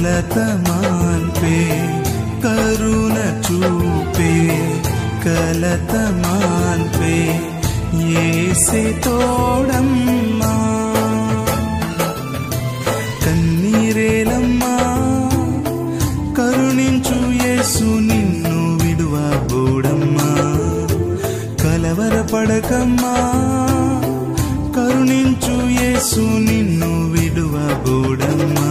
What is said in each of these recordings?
కలత మాన్పే కరుణ చూపే కలత మాన్పే యేసే తోడమ్మా కన్నీరేలమ్మా కరుణించు యేసు నిన్ను విడువబోడమ్మా కలవరపడకమ్మా కరుణించు యేసు నిన్ను విడువబోడమ్మా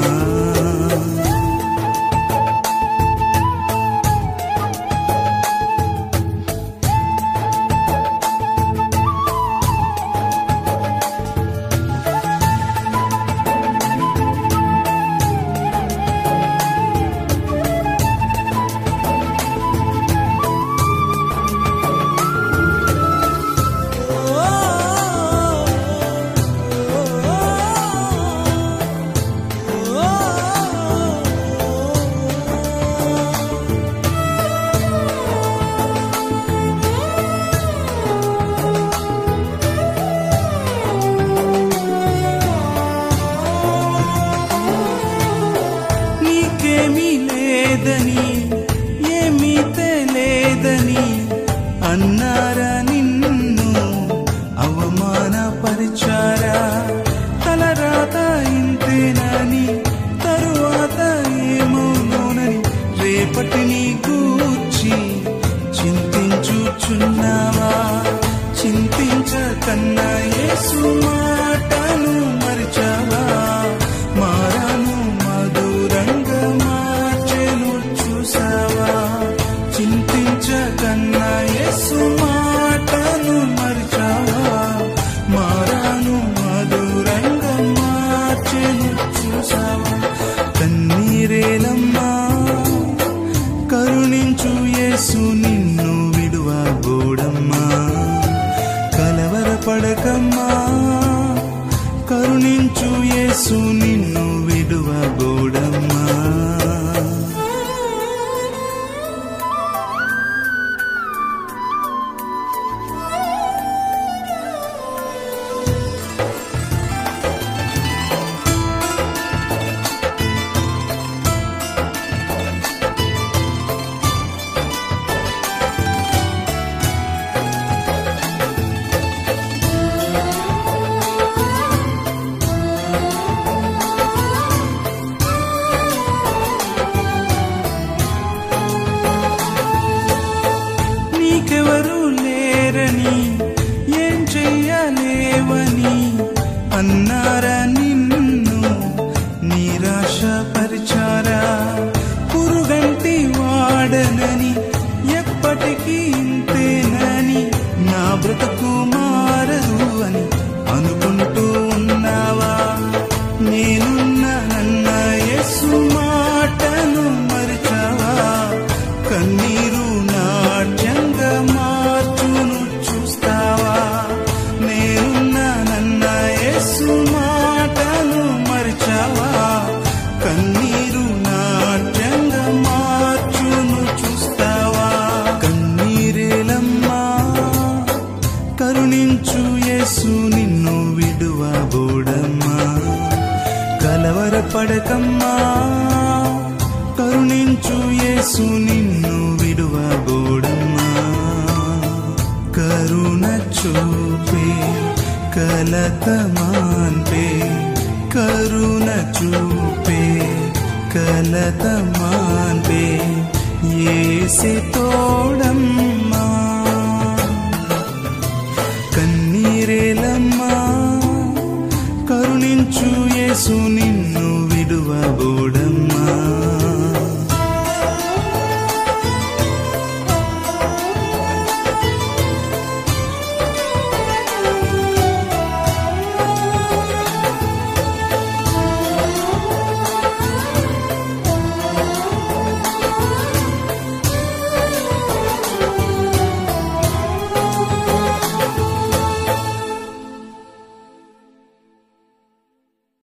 ఏమీ తెలియదని అన్నారా నిన్ను అవమానపరిచారా తలరాత ఇంతేనని తరువాత ఏమవునోనని రేపటిని గూర్చి చింతించుచున్నావా చింతించకన్నా యేసు మాటను మరిచావా మారాను మధురంగా మార్చెను చూసావా చింతించకన్నా యేసు మాటను మరిచావా మారాను మధురంగా మార్చెను చూసావా కన్నీరేలమ్మా కరుణించు యేసు నిన్ను విడువబోడమ్మా కలవరపడకమ్మా కరుణించు యేసు నిన్ను విడువబోడమ్మా నీకెవరు లేరని ఏం చెయ్యలేవని అన్నారా నిన్ను నిరాశపరిచారా పురుగంటి వాడనని ఎప్పటికీ ఇంతేనని నా బ్రతుకు మారదు అని అనుకుంటూ ఉన్నావా నేనున్నానన్న యేసు మాటను మరిచావా కన్నీరు నాట్యంగా మార్చును చూస్తావా నేనున్నానన్న యేసు మాటను మరిచావా కన్నీరు నాట్యంగా మార్చును చూస్తావా కన్నీరేలమ్మా కరుణించు యేసు నిన్ను విడువబోడమ్మా కలవరపడకమ్మా కరుణించు యేసు నిన్ను విడువబోడమ్మా కరుణ చూపే కలత మాన్పే కరుణ చూపే కలత మాన్పే యేసే తోడమ్మా కన్నీరేలమ్మా కరుణించు యేసు నిన్ను విడువబోడ